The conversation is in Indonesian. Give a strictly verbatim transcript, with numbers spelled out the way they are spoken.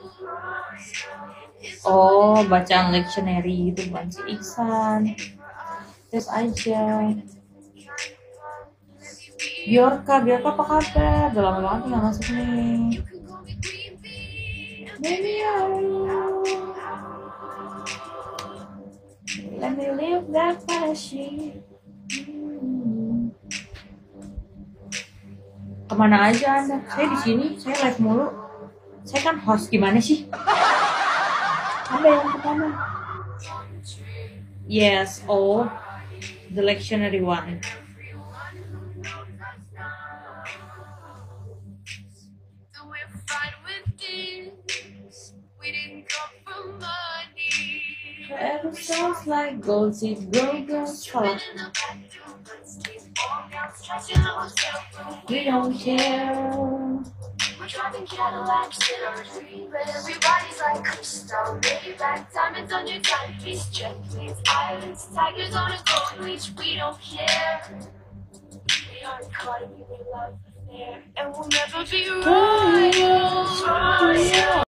Oh, bacaan lectionary gitu bukan si Iksan. Terus aja. Biorka, Biorka apa kabar? Udah lama banget nggak masuk nih. Baby, let me live that fantasy. Hmm. Kemana aja Anda? Saya di sini, saya live mulu. Saya kan host, gimana sih? Anda yang pertama. Yes, oh, the lectionary one. Forever sounds like gold, it go go salah. We don't care. We're driving Cadillacs in our dream, but everybody's like crystal, Maybach, diamonds on your timepiece, jet planes, islands, tigers on a gold leash. We don't care. We aren't caught in your love affair, and we'll never be royal. royal.